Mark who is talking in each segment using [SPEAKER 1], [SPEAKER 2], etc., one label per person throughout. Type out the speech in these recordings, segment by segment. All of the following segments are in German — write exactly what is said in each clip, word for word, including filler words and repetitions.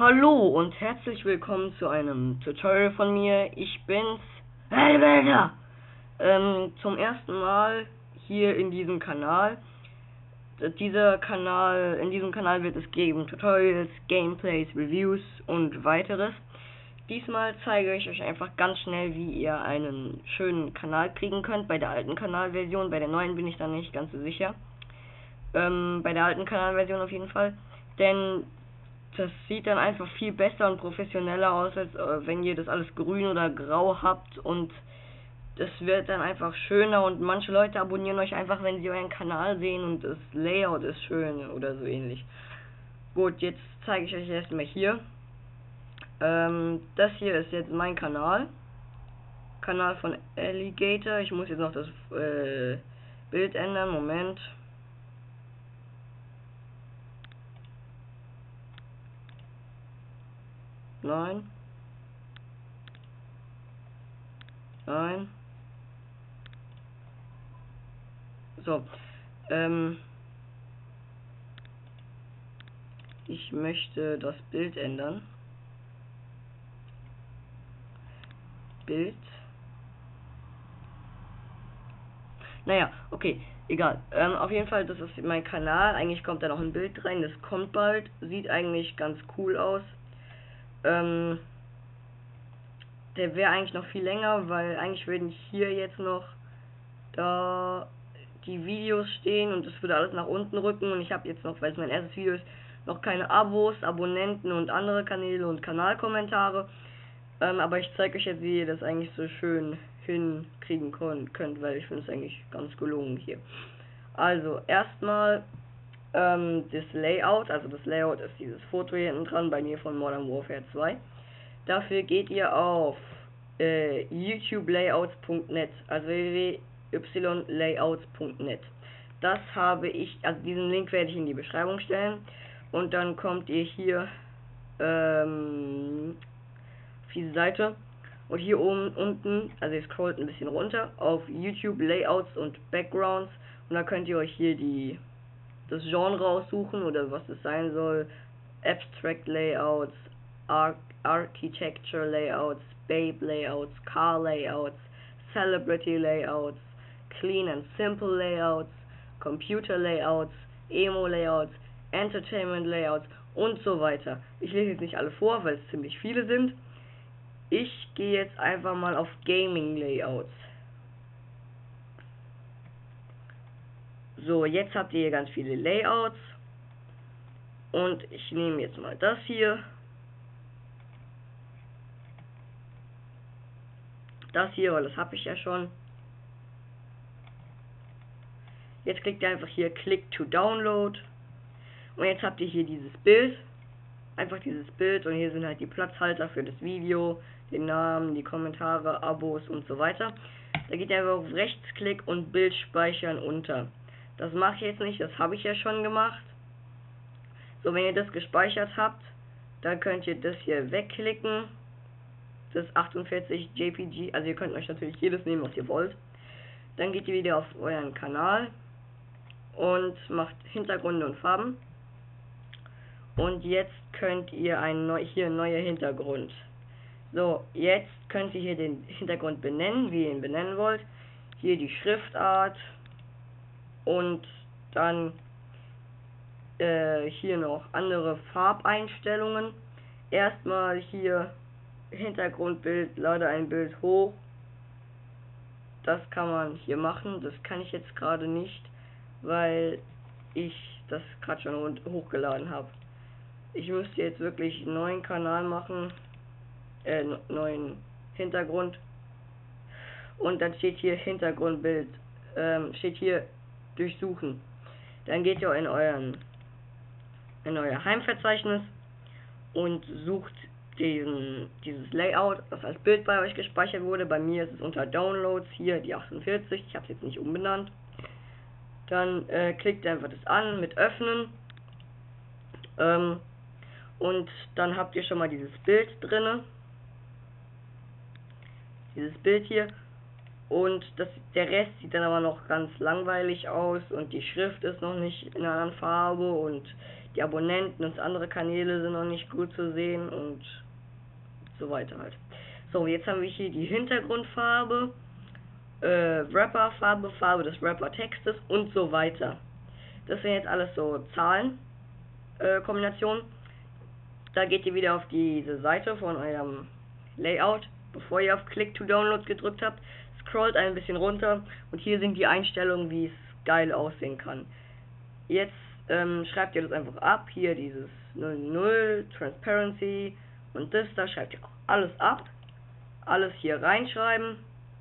[SPEAKER 1] Hallo und herzlich willkommen zu einem Tutorial von mir. Ich bin's, Helveter! Ähm, zum ersten Mal hier in diesem Kanal. Dieser Kanal, in diesem Kanal wird es geben Tutorials, Gameplays, Reviews und weiteres. Diesmal zeige ich euch einfach ganz schnell, wie ihr einen schönen Kanal kriegen könnt. Bei der alten Kanalversion, bei der neuen bin ich da nicht ganz so sicher. Ähm, bei der alten Kanalversion auf jeden Fall. Denn das sieht dann einfach viel besser und professioneller aus, als äh, wenn ihr das alles grün oder grau habt, und das wird dann einfach schöner, und manche Leute abonnieren euch einfach, wenn sie euren Kanal sehen und das Layout ist schön oder so ähnlich. Gut, jetzt zeige ich euch erstmal hier. Ähm, das hier ist jetzt mein Kanal. Kanal von Alligator. Ich muss jetzt noch das äh, Bild ändern. Moment. Nein. Nein. So. Ähm. Ich möchte das Bild ändern. Bild. Naja, okay, egal. Ähm, auf jeden Fall, das ist mein Kanal. Eigentlich kommt da noch ein Bild rein. Das kommt bald. Sieht eigentlich ganz cool aus. Ähm, der wäre eigentlich noch viel länger, weil eigentlich würden hier jetzt noch da die Videos stehen und das würde alles nach unten rücken, und ich habe jetzt noch, weil es mein erstes Video ist, noch keine Abos, Abonnenten und andere Kanäle und Kanalkommentare. Ähm, aber ich zeige euch jetzt, wie ihr das eigentlich so schön hinkriegen könnt, weil ich finde es eigentlich ganz gelungen hier. Also erstmal ähm, das Layout, also das Layout ist dieses Foto hier hinten dran bei mir von Modern Warfare zwei. Dafür geht ihr auf äh, youtube layouts punkt net, also w w w punkt y layouts punkt net. Das habe ich, also diesen Link werde ich in die Beschreibung stellen, und dann kommt ihr hier ähm, auf diese Seite, und hier oben unten, also ihr scrollt ein bisschen runter auf YouTube Layouts und Backgrounds, und da könnt ihr euch hier die das Genre aussuchen oder was es sein soll. Abstract Layouts, Ar Architecture Layouts, Babe Layouts, Car Layouts, Celebrity Layouts, Clean and Simple Layouts, Computer Layouts, Emo Layouts, Entertainment Layouts und so weiter. Ich lese jetzt nicht alle vor, weil es ziemlich viele sind. Ich gehe jetzt einfach mal auf Gaming Layouts. So, jetzt habt ihr hier ganz viele Layouts, und ich nehme jetzt mal das hier. Das hier, weil das habe ich ja schon. Jetzt klickt ihr einfach hier Click to Download, und jetzt habt ihr hier dieses Bild. Einfach dieses Bild, und hier sind halt die Platzhalter für das Video, den Namen, die Kommentare, Abos und so weiter. Da geht ihr einfach auf Rechtsklick und Bild speichern unter. Das mache ich jetzt nicht, das habe ich ja schon gemacht. So, wenn ihr das gespeichert habt, dann könnt ihr das hier wegklicken. Das achtundvierzig J P G, also ihr könnt euch natürlich jedes nehmen, was ihr wollt. Dann geht ihr wieder auf euren Kanal und macht Hintergründe und Farben. Und jetzt könnt ihr ein neu, hier ein neuer Hintergrund. So, jetzt könnt ihr hier den Hintergrund benennen, wie ihr ihn benennen wollt. Hier die Schriftart und dann äh, hier noch andere Farbeinstellungen. Erstmal hier Hintergrundbild, lade ein Bild hoch. Das kann man hier machen. Das kann ich jetzt gerade nicht, weil ich das gerade schon hochgeladen habe. Ich müsste jetzt wirklich einen neuen Kanal machen, äh, neuen Hintergrund. Und dann steht hier Hintergrundbild, ähm, steht hier durchsuchen. Dann geht ihr in euren, in euer Heimverzeichnis und sucht diesen, dieses Layout, das als Bild bei euch gespeichert wurde. Bei mir ist es unter Downloads hier die achtundvierzig, ich habe es jetzt nicht umbenannt. Dann äh, klickt einfach das an mit Öffnen. Ähm, und dann habt ihr schon mal dieses Bild drinne. Dieses Bild hier. Und das, der Rest sieht dann aber noch ganz langweilig aus und die Schrift ist noch nicht in einer anderen Farbe und die Abonnenten und andere Kanäle sind noch nicht gut zu sehen und so weiter halt. So, jetzt haben wir hier die Hintergrundfarbe, äh, Rapperfarbe, Farbe des Rapper-Textes und so weiter. Das sind jetzt alles so Zahlen, äh, Kombinationen. Da geht ihr wieder auf diese Seite von eurem Layout, bevor ihr auf Click to Download gedrückt habt, scrollt ein bisschen runter und hier sind die Einstellungen, wie es geil aussehen kann. Jetzt ähm, schreibt ihr das einfach ab, hier dieses null null, Transparency und das, da schreibt ihr auch alles ab, alles hier reinschreiben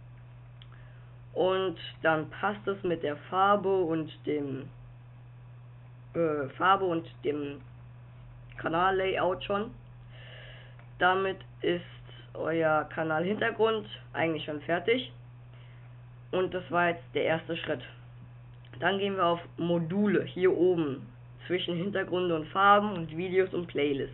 [SPEAKER 1] und dann passt es mit der Farbe und dem äh, Farbe und dem Kanal-Layout schon. Damit ist euer Kanal-Hintergrund eigentlich schon fertig. Und das war jetzt der erste Schritt. Dann gehen wir auf Module, hier oben, zwischen Hintergründe und Farben und Videos und Playlists.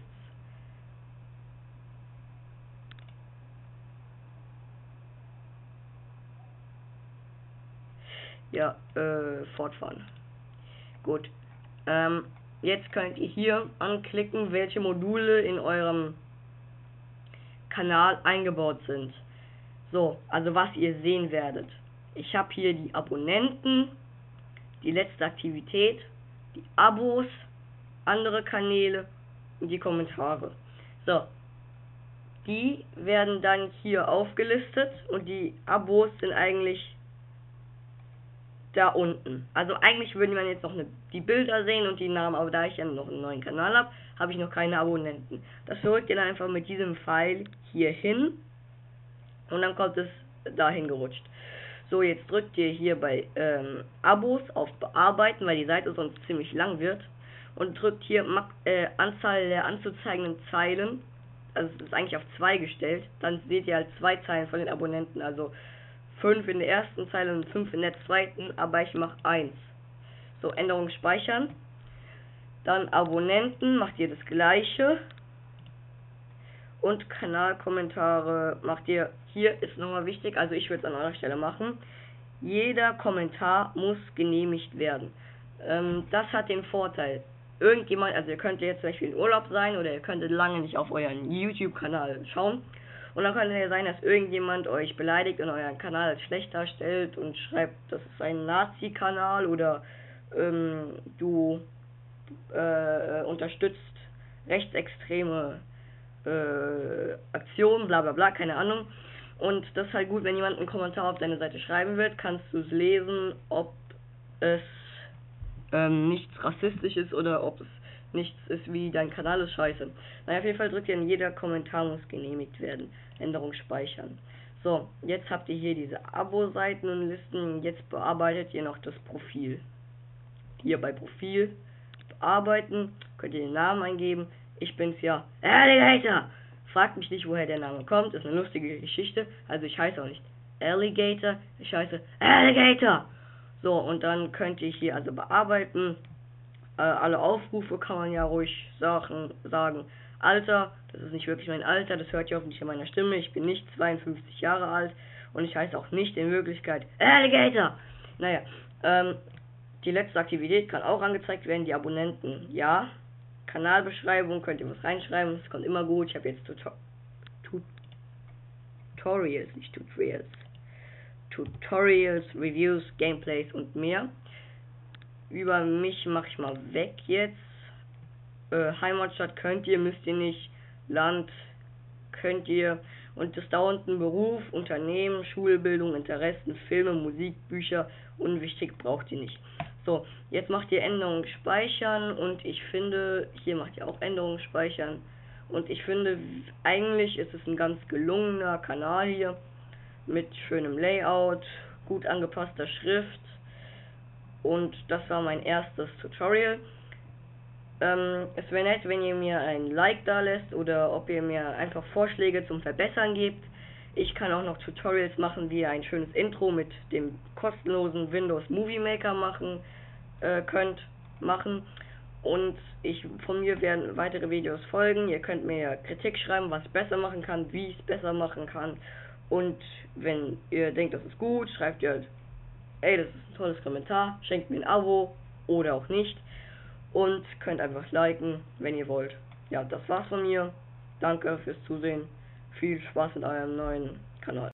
[SPEAKER 1] Ja, äh, fortfahren. Gut. Ähm, jetzt könnt ihr hier anklicken, welche Module in eurem Kanal eingebaut sind. So, also was ihr sehen werdet. Ich habe hier die Abonnenten, die letzte Aktivität, die Abos, andere Kanäle und die Kommentare. So, die werden dann hier aufgelistet und die Abos sind eigentlich da unten. Also eigentlich würde man jetzt noch eine, die Bilder sehen und die Namen, aber da ich ja noch einen neuen Kanal habe, habe ich noch keine Abonnenten. Das drückt ihr dann einfach mit diesem Pfeil hier hin und dann kommt es dahin gerutscht. So, jetzt drückt ihr hier bei ähm, Abos auf Bearbeiten, weil die Seite sonst ziemlich lang wird und drückt hier äh, Anzahl der anzuzeigenden Zeilen, also es ist eigentlich auf zwei gestellt, dann seht ihr halt zwei Zeilen von den Abonnenten, also fünf in der ersten Zeile und fünf in der zweiten, aber ich mache eins. So, Änderungen speichern. Dann Abonnenten, macht ihr das gleiche. Und Kanalkommentare macht ihr, hier ist nochmal wichtig, also ich würde es an eurer Stelle machen. Jeder Kommentar muss genehmigt werden. Ähm, das hat den Vorteil, irgendjemand, also ihr könnt jetzt zum Beispiel in Urlaub sein oder ihr könntet lange nicht auf euren YouTube-Kanal schauen. Und dann könnte ja sein, dass irgendjemand euch beleidigt und euren Kanal als schlecht darstellt und schreibt, das ist ein Nazi-Kanal oder ähm, du äh, unterstützt rechtsextreme äh, Aktionen, bla bla bla, keine Ahnung. Und das ist halt gut, wenn jemand einen Kommentar auf deine Seite schreiben wird, kannst du es lesen, ob es ähm, nichts rassistisch ist oder ob es nichts ist wie dein Kanal ist scheiße. Naja, auf jeden Fall drückt ihr an, jeder Kommentar muss genehmigt werden. Änderung speichern. So, jetzt habt ihr hier diese Abo-Seiten und Listen. Jetzt bearbeitet ihr noch das Profil. Hier bei Profil bearbeiten, könnt ihr den Namen eingeben. Ich bin's ja, Alligator! Fragt mich nicht, woher der Name kommt, ist eine lustige Geschichte. Also ich heiße auch nicht Alligator, ich heiße Alligator! So, und dann könnt ihr hier also bearbeiten. Äh, alle Aufrufe kann man ja ruhig sagen, sagen. Alter, das ist nicht wirklich mein Alter, das hört ihr hoffentlich in meiner Stimme. Ich bin nicht zweiundfünfzig Jahre alt und ich heiße auch nicht in Wirklichkeit Alligator. Naja, ähm, die letzte Aktivität kann auch angezeigt werden, die Abonnenten, ja. Kanalbeschreibung, könnt ihr was reinschreiben, das kommt immer gut. Ich habe jetzt Tuto Tutorials, nicht Tutorials. Tutorials, Reviews, Gameplays und mehr. Über mich mache ich mal weg jetzt. Äh, Heimatstadt könnt ihr, müsst ihr nicht. Land könnt ihr. Und das da unten Beruf, Unternehmen, Schulbildung, Interessen, Filme, Musik, Bücher, unwichtig braucht ihr nicht. So, jetzt macht ihr Änderungen speichern und ich finde, hier macht ihr auch Änderungen speichern. Und ich finde, eigentlich ist es ein ganz gelungener Kanal hier. Mit schönem Layout, gut angepasster Schrift. Und das war mein erstes Tutorial. Ähm, es wäre nett, wenn ihr mir ein Like da lässt oder ob ihr mir einfach Vorschläge zum Verbessern gebt. Ich kann auch noch Tutorials machen, wie ihr ein schönes Intro mit dem kostenlosen Windows Movie Maker machen äh, könnt machen. Und ich von mir werden weitere Videos folgen. Ihr könnt mir Kritik schreiben, was ich besser machen kann, wie ich es besser machen kann. Und wenn ihr denkt, das ist gut, schreibt ihr halt, ey, das ist ein tolles Kommentar, schenkt mir ein Abo oder auch nicht. Und könnt einfach liken, wenn ihr wollt. Ja, das war's von mir. Danke fürs Zusehen. Viel Spaß mit eurem neuen Kanal.